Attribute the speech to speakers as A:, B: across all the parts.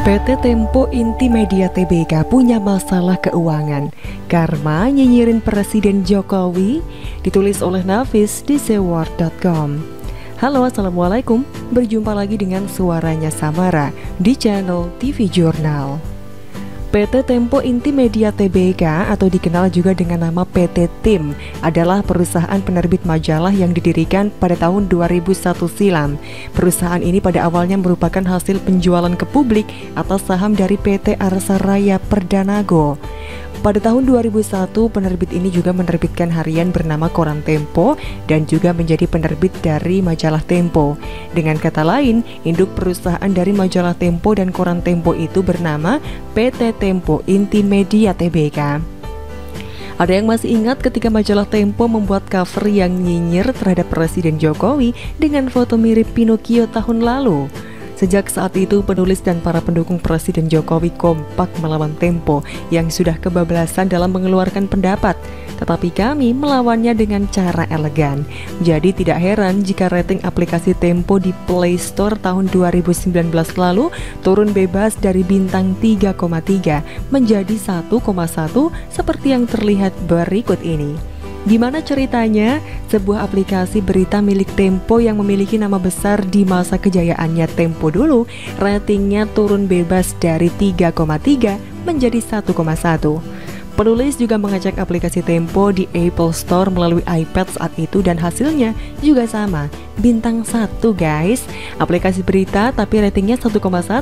A: PT Tempo Intimedia Tbk punya masalah keuangan. Karma nyinyirin Presiden Jokowi, ditulis oleh Nafis di seward.com. Halo, assalamualaikum. Berjumpa lagi dengan suaranya Samara di channel TV Jurnal. PT Tempo Intimedia Tbk atau dikenal juga dengan nama PT TIM adalah perusahaan penerbit majalah yang didirikan pada tahun 2001 silam. Perusahaan ini pada awalnya merupakan hasil penjualan ke publik atas saham dari PT Arsa Raya Perdanago. Pada tahun 2001, penerbit ini juga menerbitkan harian bernama Koran Tempo dan juga menjadi penerbit dari majalah Tempo. Dengan kata lain, induk perusahaan dari majalah Tempo dan Koran Tempo itu bernama PT Tempo Intimedia Tbk. Ada yang masih ingat ketika majalah Tempo membuat cover yang nyinyir terhadap Presiden Jokowi dengan foto mirip Pinocchio tahun lalu? Sejak saat itu, penulis dan para pendukung Presiden Jokowi kompak melawan Tempo yang sudah kebablasan dalam mengeluarkan pendapat. Tetapi kami melawannya dengan cara elegan. Jadi tidak heran jika rating aplikasi Tempo di Play Store tahun 2019 lalu turun bebas dari bintang 3,3 menjadi 1,1 seperti yang terlihat berikut ini. Gimana ceritanya? Sebuah aplikasi berita milik Tempo yang memiliki nama besar di masa kejayaannya Tempo dulu, ratingnya turun bebas dari 3,3 menjadi 1,1. Penulis juga mengecek aplikasi Tempo di Apple Store melalui iPad saat itu dan hasilnya juga sama, bintang 1 guys. Aplikasi berita tapi ratingnya 1,1.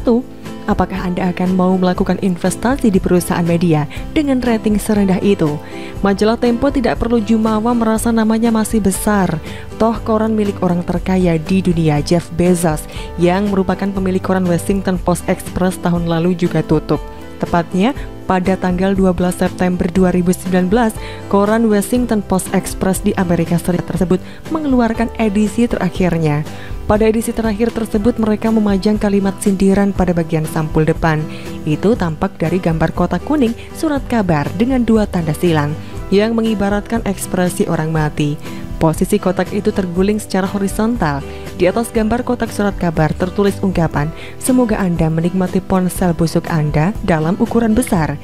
A: Apakah Anda akan mau melakukan investasi di perusahaan media dengan rating serendah itu? Majalah Tempo tidak perlu jumawa merasa namanya masih besar. Toh koran milik orang terkaya di dunia, Jeff Bezos, yang merupakan pemilik koran Washington Post Express tahun lalu juga tutup. Tepatnya pada tanggal 12 September 2019, koran Washington Post Express di Amerika Serikat tersebut mengeluarkan edisi terakhirnya. Pada edisi terakhir tersebut mereka memajang kalimat sindiran pada bagian sampul depan. Itu tampak dari gambar kotak kuning surat kabar dengan 2 tanda silang yang mengibaratkan ekspresi orang mati. Posisi kotak itu terguling secara horizontal. Di atas gambar kotak surat kabar tertulis ungkapan, "Semoga Anda menikmati ponsel busuk Anda dalam ukuran besar."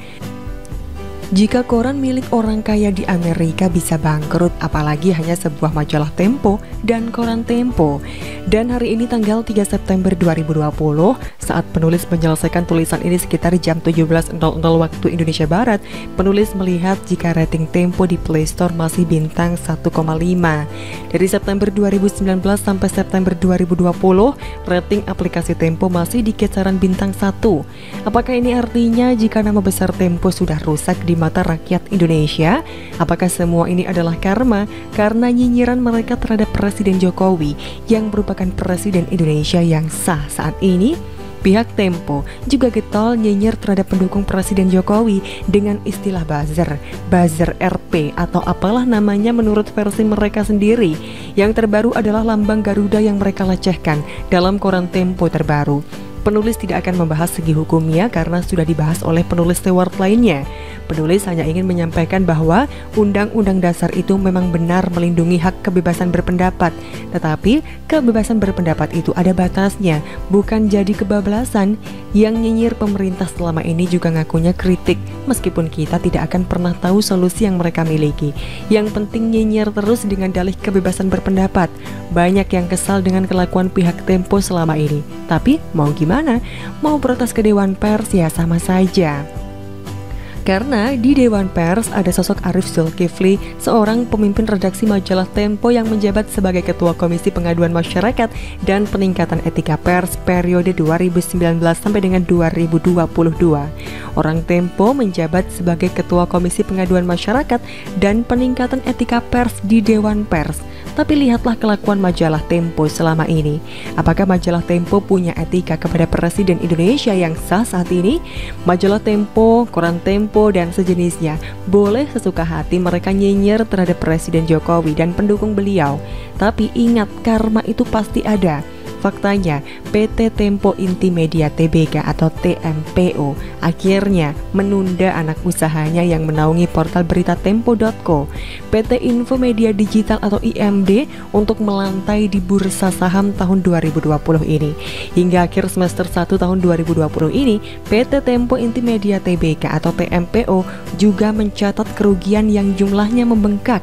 A: Jika koran milik orang kaya di Amerika bisa bangkrut, apalagi hanya sebuah majalah Tempo dan Koran Tempo. Dan hari ini tanggal 3 September 2020, saat penulis menyelesaikan tulisan ini sekitar jam 17.00 waktu Indonesia Barat, penulis melihat jika rating Tempo di Play Store masih bintang 1,5. Dari September 2019 sampai September 2020, rating aplikasi Tempo masih di kisaran bintang 1. Apakah ini artinya jika nama besar Tempo sudah rusak di mata rakyat Indonesia? Apakah semua ini adalah karma karena nyinyiran mereka terhadap Presiden Jokowi yang merupakan Presiden Indonesia yang sah saat ini? Pihak Tempo juga getol nyinyir terhadap pendukung Presiden Jokowi dengan istilah buzzer RP atau apalah namanya menurut versi mereka sendiri. Yang terbaru adalah lambang Garuda yang mereka lecehkan dalam koran Tempo terbaru. Penulis tidak akan membahas segi hukumnya karena sudah dibahas oleh penulis Seward lainnya. Penulis hanya ingin menyampaikan bahwa Undang-Undang Dasar itu memang benar melindungi hak kebebasan berpendapat. Tetapi kebebasan berpendapat itu ada batasnya, bukan jadi kebablasan. Yang nyinyir pemerintah selama ini juga ngakunya kritik, meskipun kita tidak akan pernah tahu solusi yang mereka miliki. Yang penting nyinyir terus dengan dalih kebebasan berpendapat. Banyak yang kesal dengan kelakuan pihak Tempo selama ini. Tapi mau gimana? Mau protes ke Dewan Pers ya sama saja. Karena di Dewan Pers ada sosok Arief Zulkifli, seorang pemimpin redaksi majalah Tempo yang menjabat sebagai Ketua Komisi Pengaduan Masyarakat dan Peningkatan Etika Pers periode 2019 sampai dengan 2022. Orang Tempo menjabat sebagai Ketua Komisi Pengaduan Masyarakat dan Peningkatan Etika Pers di Dewan Pers. Tapi lihatlah kelakuan majalah Tempo selama ini. Apakah majalah Tempo punya etika kepada Presiden Indonesia yang sah saat ini? Majalah Tempo, Koran Tempo, dan sejenisnya boleh sesuka hati mereka nyinyir terhadap Presiden Jokowi dan pendukung beliau. Tapi ingat, karma itu pasti ada. Faktanya, PT Tempo Intimedia Tbk atau TMPO akhirnya menunda anak usahanya yang menaungi portal berita Tempo.co, PT Infomedia Digital atau IMD, untuk melantai di bursa saham tahun 2020 ini. Hingga akhir semester 1 tahun 2020 ini, PT Tempo Intimedia Tbk atau TMPO juga mencatat kerugian yang jumlahnya membengkak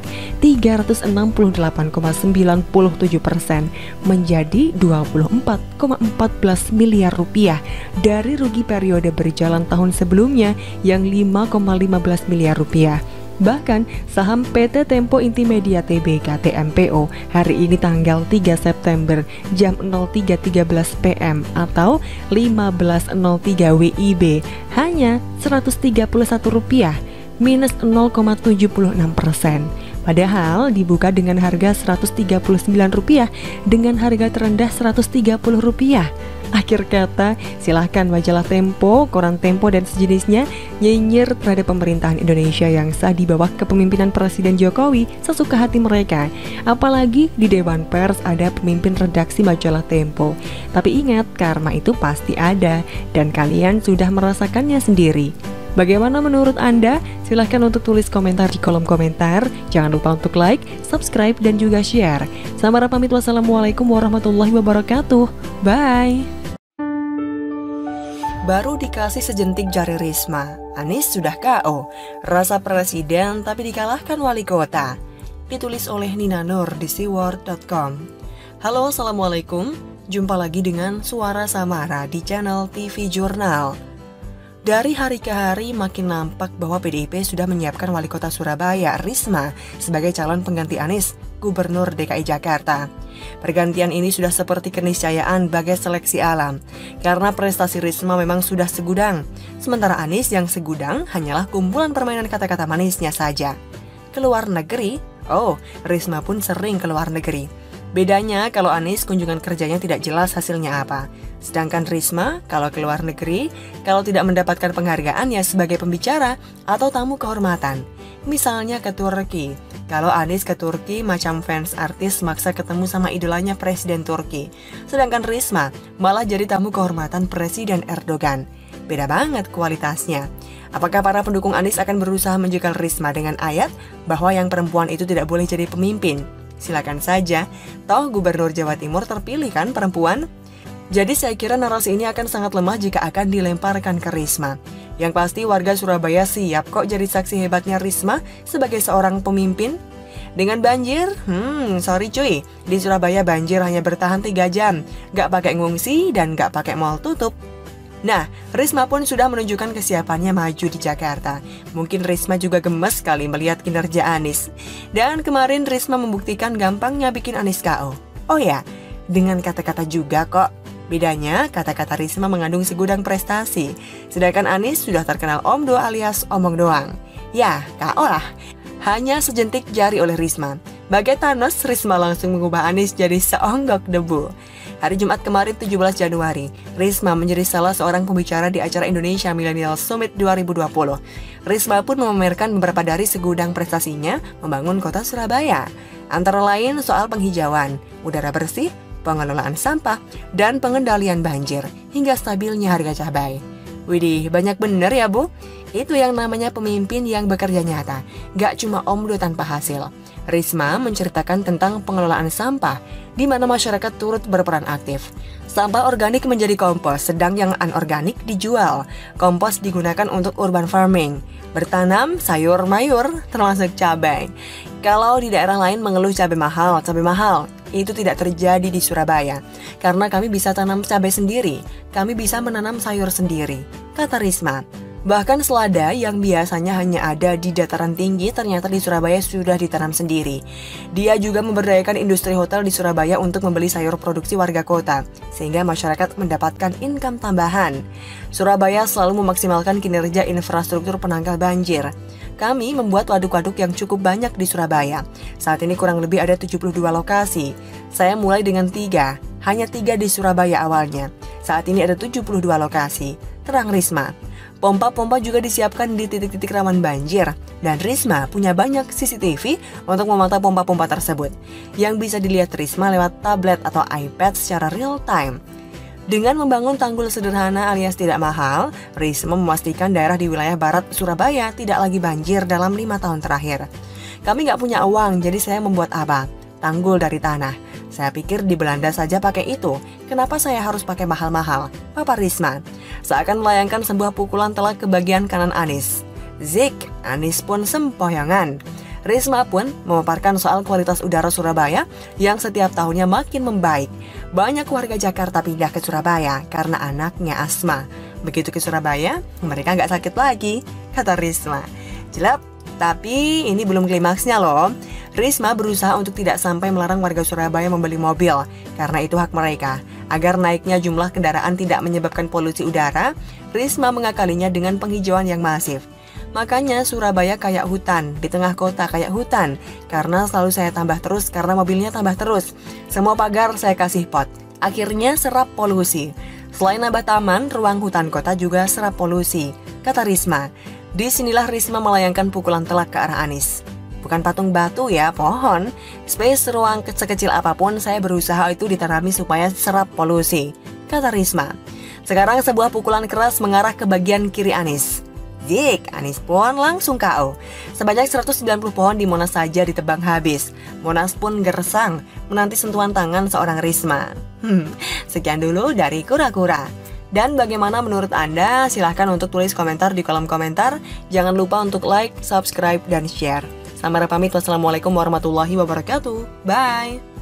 A: 368,97% menjadi 24,14 miliar rupiah dari rugi periode berjalan tahun sebelumnya yang 5,15 miliar rupiah. Bahkan saham PT Tempo Intimedia Tbk (TMPO) hari ini tanggal 3 September jam 03.13 PM atau 15.03 WIB hanya Rp131, minus 0,76%. Padahal dibuka dengan harga Rp139 dengan harga terendah Rp130. Akhir kata, silahkan majalah Tempo, koran Tempo dan sejenisnya nyinyir terhadap pemerintahan Indonesia yang sah di bawah kepemimpinan Presiden Jokowi sesuka hati mereka. Apalagi di Dewan Pers ada pemimpin redaksi majalah Tempo. Tapi ingat, karma itu pasti ada dan kalian sudah merasakannya sendiri. Bagaimana menurut Anda? Silahkan untuk tulis komentar di kolom komentar. Jangan lupa untuk like, subscribe, dan juga share. Samara pamit, wassalamualaikum warahmatullahi wabarakatuh. Bye. Baru dikasih sejentik jari Risma, Anies sudah KO. Rasa presiden tapi dikalahkan wali kota. Ditulis oleh Nina Nur di seaworld.com. Halo, assalamualaikum. Jumpa lagi dengan Suara Samara di channel TV Jurnal. Dari hari ke hari makin nampak bahwa PDIP sudah menyiapkan wali kota Surabaya, Risma, sebagai calon pengganti Anies, Gubernur DKI Jakarta. Pergantian ini sudah seperti keniscayaan bagai seleksi alam, karena prestasi Risma memang sudah segudang, sementara Anies yang segudang hanyalah kumpulan permainan kata-kata manisnya saja. Keluar negeri? Oh, Risma pun sering keluar negeri. Bedanya kalau Anies kunjungan kerjanya tidak jelas hasilnya apa. Sedangkan Risma kalau keluar negeri, kalau tidak mendapatkan penghargaan ya sebagai pembicara atau tamu kehormatan. Misalnya ke Turki. Kalau Anies ke Turki macam fans artis maksa ketemu sama idolanya Presiden Turki. Sedangkan Risma malah jadi tamu kehormatan Presiden Erdogan. Beda banget kualitasnya. Apakah para pendukung Anies akan berusaha menjegal Risma dengan ayat bahwa yang perempuan itu tidak boleh jadi pemimpin? Silakan saja, toh Gubernur Jawa Timur terpilih kan perempuan? Jadi saya kira narasi ini akan sangat lemah jika akan dilemparkan ke Risma. Yang pasti warga Surabaya siap kok jadi saksi hebatnya Risma sebagai seorang pemimpin. Dengan banjir, sorry cuy, di Surabaya banjir hanya bertahan 3 jam, gak pakai ngungsi dan gak pakai mal tutup. Nah, Risma pun sudah menunjukkan kesiapannya maju di Jakarta. Mungkin Risma juga gemes sekali melihat kinerja Anies. Dan kemarin Risma membuktikan gampangnya bikin Anies KO. Oh ya, dengan kata-kata juga kok. Bedanya, kata-kata Risma mengandung segudang prestasi. Sedangkan Anies sudah terkenal omdo alias omong doang. Ya, KO lah. Hanya sejentik jari oleh Risma. Bagai Thanos, Risma langsung mengubah Anies jadi seonggok debu. Hari Jumat kemarin 17 Januari, Risma menjadi salah seorang pembicara di acara Indonesia Millennial Summit 2020. Risma pun memamerkan beberapa dari segudang prestasinya membangun kota Surabaya. Antara lain soal penghijauan, udara bersih, pengelolaan sampah, dan pengendalian banjir, hingga stabilnya harga cabai. Widih, banyak bener ya Bu? Itu yang namanya pemimpin yang bekerja nyata, gak cuma omdo tanpa hasil. Risma menceritakan tentang pengelolaan sampah, di mana masyarakat turut berperan aktif. Sampah organik menjadi kompos, sedang yang anorganik dijual. Kompos digunakan untuk urban farming, bertanam sayur mayur termasuk cabai. Kalau di daerah lain mengeluh cabai mahal, itu tidak terjadi di Surabaya. Karena kami bisa tanam cabai sendiri, kami bisa menanam sayur sendiri, kata Risma. Bahkan selada yang biasanya hanya ada di dataran tinggi ternyata di Surabaya sudah ditanam sendiri. Dia juga memberdayakan industri hotel di Surabaya untuk membeli sayur produksi warga kota, sehingga masyarakat mendapatkan income tambahan. Surabaya selalu memaksimalkan kinerja infrastruktur penangkal banjir. Kami membuat waduk-waduk yang cukup banyak di Surabaya. Saat ini kurang lebih ada 72 lokasi. Saya mulai dengan 3, hanya 3 di Surabaya awalnya. Saat ini ada 72 lokasi, terang Risma.
B: Pompa-pompa juga disiapkan di titik-titik rawan banjir, dan Risma punya banyak CCTV untuk memantau pompa-pompa tersebut, yang bisa dilihat Risma lewat tablet atau iPad secara real time. Dengan membangun tanggul sederhana alias tidak mahal, Risma memastikan daerah di wilayah barat Surabaya tidak lagi banjir dalam 5 tahun terakhir. Kami nggak punya uang, jadi saya membuat apa? Tanggul dari tanah. Saya pikir di Belanda saja pakai itu, kenapa saya harus pakai mahal-mahal? Papa Risma seakan melayangkan sebuah pukulan telak ke bagian kanan Anies. Zik, Anies pun sempoyongan. Risma pun memaparkan soal kualitas udara Surabaya yang setiap tahunnya makin membaik. Banyak warga Jakarta pindah ke Surabaya karena anaknya asma. Begitu ke Surabaya, mereka nggak sakit lagi, kata Risma. Jelap, tapi ini belum klimaksnya loh. Risma berusaha untuk tidak sampai melarang warga Surabaya membeli mobil, karena itu hak mereka. Agar naiknya jumlah kendaraan tidak menyebabkan polusi udara, Risma mengakalinya dengan penghijauan yang masif. Makanya Surabaya kayak hutan, di tengah kota kayak hutan, karena selalu saya tambah terus karena mobilnya tambah terus. Semua pagar saya kasih pot, akhirnya serap polusi. Selain nambah taman, ruang hutan kota juga serap polusi, kata Risma. Disinilah Risma melayangkan pukulan telak ke arah Anies. Bukan patung batu ya, pohon. Space ruang sekecil apapun saya berusaha itu ditanami supaya serap polusi, kata Risma. Sekarang sebuah pukulan keras mengarah ke bagian kiri Anies. Zik, Anies pun langsung KO. Sebanyak 190 pohon di Monas saja ditebang habis. Monas pun gersang menanti sentuhan tangan seorang Risma. Sekian dulu dari Kura-Kura. Dan bagaimana menurut Anda? Silahkan untuk tulis komentar di kolom komentar. Jangan lupa untuk like, subscribe, dan share. Sampai pamit, wassalamualaikum warahmatullahi wabarakatuh. Bye!